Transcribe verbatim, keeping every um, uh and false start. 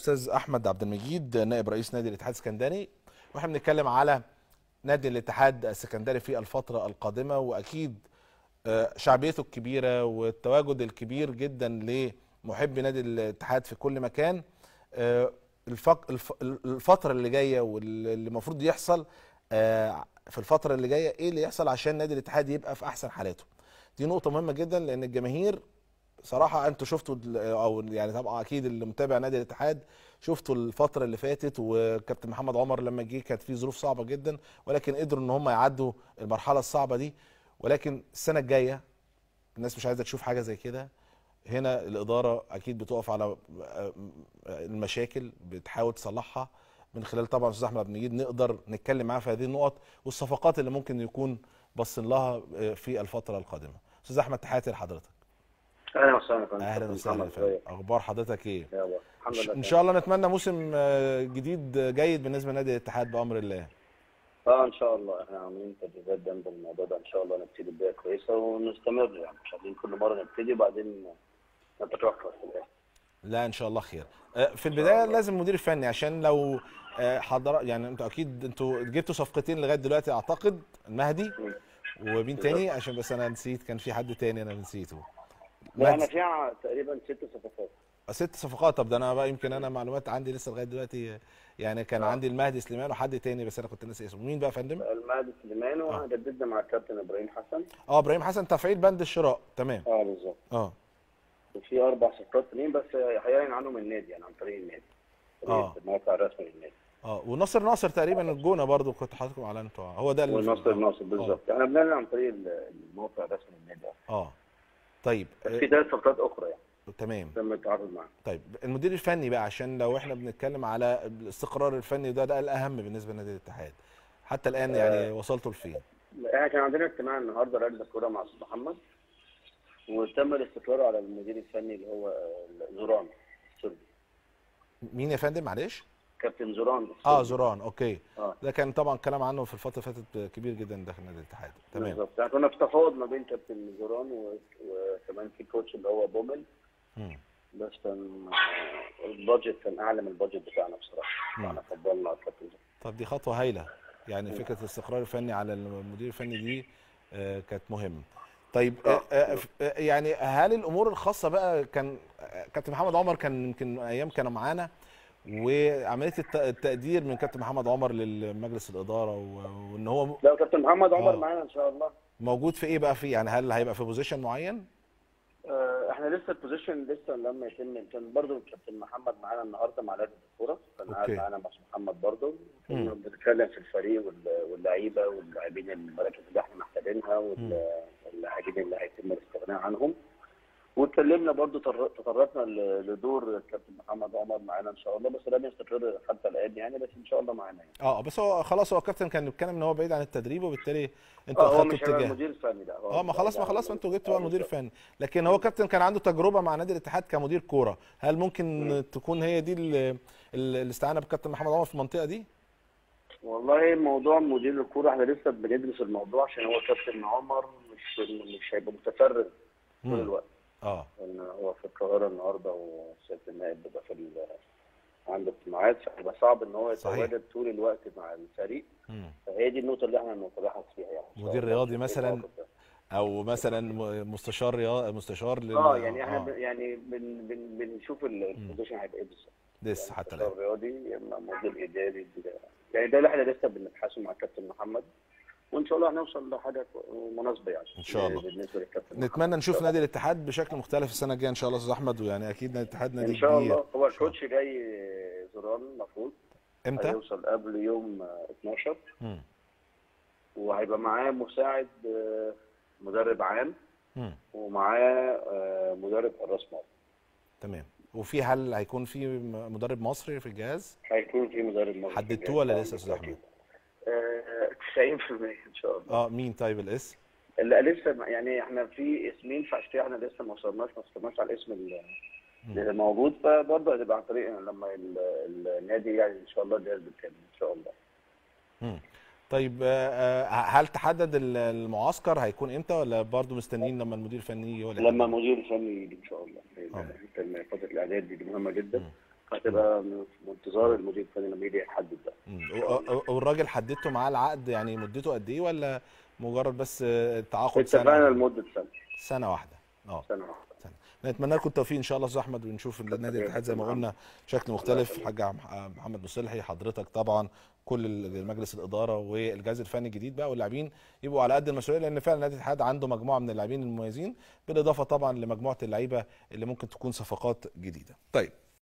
استاذ احمد عبد المجيد نائب رئيس نادي الاتحاد السكندري، واحنا بنتكلم على نادي الاتحاد السكندري في الفتره القادمه، واكيد شعبيته الكبيره والتواجد الكبير جدا لمحبي نادي الاتحاد في كل مكان. الفتره اللي جايه واللي المفروض يحصل في الفتره اللي جايه، ايه اللي يحصل عشان نادي الاتحاد يبقى في احسن حالاته؟ دي نقطه مهمه جدا، لان الجماهير صراحه انتوا شفتوا، او يعني طبعا اكيد اللي متابع نادي الاتحاد شفتوا الفتره اللي فاتت، وكابتن محمد عمر لما جه كانت في ظروف صعبه جدا، ولكن قدروا ان هم يعدوا المرحله الصعبه دي. ولكن السنه الجايه الناس مش عايزه تشوف حاجه زي كده. هنا الاداره اكيد بتقف على المشاكل، بتحاول تصلحها من خلال طبعا استاذ احمد عبد المجيد نقدر نتكلم معاه في هذه النقط والصفقات اللي ممكن يكون باصين لها في الفتره القادمه. استاذ احمد، تحياتي لحضرتك. اهلا وسهلا. اهلا وسهلا. اخبار حضرتك ايه؟ يلا الحمد لله. ان شاء الله نتمنى موسم جديد جيد بالنسبه لنادي الاتحاد بامر الله. اه ان شاء الله، احنا عاملين تدريبات جنب الموضوع ده، ان شاء الله نبتدي بدايه كويسه ونستمر، يعني مش عايزين كل مره نبتدي وبعدين نتوقف في الاخر. لا ان شاء الله خير. في البدايه لازم مدير فني، عشان لو حضر يعني انتوا اكيد انتوا جبتوا صفقتين لغايه دلوقتي، اعتقد المهدي ومين تاني، عشان بس انا نسيت، كان في حد تاني انا نسيته. لا انا فيها تقريبا ست صفقات. ست صفقات. طب ده انا بقى يمكن انا معلومات عندي لسه لغايه دلوقتي، يعني كان آه. عندي المهدي سليمان وحد تاني بس انا كنت ناسي اسمه. مين بقى يا فندم؟ المهدي سليمان، وانا جددنا مع الكابتن ابراهيم حسن. اه ابراهيم حسن تفعيل بند الشراء. تمام. اه بالظبط. اه وفي اربع صفقات تانيين بس هيعلن عنهم النادي، يعني عن طريق النادي. اه الموقع الرسمي للنادي. اه وناصر ناصر تقريبا الجونه برضو كنت حاططكم اعلانته، هو ده اللي وناصر ناصر بالظبط. احنا بنعلن عن طريق الموقع الرسمي للنادي. اه طيب في ثلاث صفقات اخرى يعني. تمام تم التعاقد معاه. طيب المدير الفني بقى، عشان لو احنا بنتكلم على الاستقرار الفني ده ده الاهم بالنسبه لنادي الاتحاد حتى الان، يعني آه وصلتوا لفين؟ احنا كان عندنا اجتماع النهارده لجنه الكوره مع استاذ محمد، وتم الاستقرار على المدير الفني اللي هو زوران السربي. مين يا فندم معلش؟ كابتن زوران. اه زوران، اوكي. آه. ده كان طبعا كلام عنه في الفتره اللي فاتت كبير جدا داخل نادي الاتحاد. تمام بالظبط. يعني كنا في تفاوض ما بين كابتن زوران وكمان في كوتش اللي هو بومل. امم بس كان البادجت كان اعلى من البادجت بتاعنا بصراحه، فاحنا فضلنا الكابتن زوران. طب دي خطوه هايله، يعني مم. فكره الاستقرار الفني على المدير الفني دي آه كانت مهمه. طيب آه آه يعني هل الامور الخاصه بقى، كان كابتن محمد عمر كان يمكن ايام كانوا معانا، وعمليه التقدير من كابتن محمد عمر للمجلس الاداره، وان هو لا كابتن محمد عمر آه. معانا ان شاء الله. موجود في ايه بقى؟ في يعني هل هيبقى في بوزيشن معين؟ آه احنا لسه البوزيشن لسه لما يتم. كان برضه كابتن محمد معانا النهارده مع لجنه الكوره، كان قاعد معانا مع محمد برضه، كنا بنتكلم في الفريق واللعيبه واللاعبين المراكز اللي احنا محتاجينها واللاعبين اللي هيتم الاستغناء عنهم. واتكلمنا برضه تطرقنا لدور كابتن محمد عمر معانا ان شاء الله، بس لم يستقر حتى الان يعني، بس ان شاء الله معانا يعني. اه بس هو خلاص، هو الكابتن كان بيتكلم ان هو بعيد عن التدريب، وبالتالي انتوا اه اخدتوا اتجاه. هو مش المدير الفني ده. اه ما خلاص ما خلاص انتوا جبتوا بقى المدير الفني، لكن هو كابتن كان عنده تجربه مع نادي الاتحاد كمدير كوره، هل ممكن م. تكون هي دي الاستعانه بكابتن محمد عمر في المنطقه دي؟ والله موضوع مدير الكوره احنا لسه بندرس الموضوع، عشان هو كابتن عمر مش مش هيبقى متفرغ طول الوقت. اه لان هو في القاهره النهارده، وسياده النائب بيبقى في عنده اجتماعات، فهيبقى صعب ان هو يتواجد طول الوقت مع الفريق. مم. فهي دي النقطه اللي احنا بنتبحث فيها يعني. مدير رياضي مثلا، او مثلا مستشار رياضي، مستشار لل اه يعني احنا آه. يعني بن بن بنشوف البوزيشن هيبقى ايه بالظبط لسه يعني حتى الان. مستشار رياضي يا اما مدير اداري، يعني ده اللي احنا لسه بنبحثه مع الكابتن محمد، وان شاء الله هنوصل لحاجه مناسبه يعني ان شاء الله. بالنسبه للكابتن نتمنى نشوف نادي الاتحاد بشكل مختلف السنه الجايه ان شاء الله استاذ احمد، ويعني اكيد نادي الاتحاد نادي ان شاء كبير. الله. هو الكوتش جاي زوران المفروض امتى؟ هيوصل قبل يوم اتناشر. امم وهيبقى معاه مساعد مدرب عام، امم ومعاه مدرب حراس مرمى. تمام. وفي هل هيكون في مدرب مصري في الجهاز؟ هيكون في مدرب مصري. حددتوه ولا لسه يا استاذ احمد؟ تسعين في المية ان شاء الله. اه مين طيب الاسم؟ لا لسه يعني احنا في اسمين، فعشان كده احنا لسه ما وصلناش ما وصلناش على الاسم اللي موجود، فبرضه هتبقى عن طريق لما النادي يعني ان شاء الله جاهز بالكامل ان شاء الله. امم طيب هل تحدد المعسكر هيكون امتى، ولا برضه مستنيين لما المدير الفني يجي؟ ولا لما المدير الفني يجي ان شاء الله. فتره الاعداد دي مهمه جدا. مم. هتبقى في انتظار المدير الفني لما يجي يحدد ده. والراجل حددته معاه العقد يعني مدته قد ايه، ولا مجرد بس تعاقد سنه؟ اتفقنا لمده سنه. سنه واحده. اه سنه واحده. نتمنى لكم التوفيق ان شاء الله يا استاذ احمد، ونشوف النادي الاتحاد زي ما قلنا بشكل مختلف. حاج محمد مصلحي، حضرتك طبعا، كل مجلس الاداره والجهاز الفني الجديد بقى، واللاعبين يبقوا على قد المسؤوليه، لان فعلا نادي الاتحاد عنده مجموعه من اللاعبين المميزين، بالاضافه طبعا لمجموعه اللعيبه اللي ممكن تكون صفقات جديده. طيب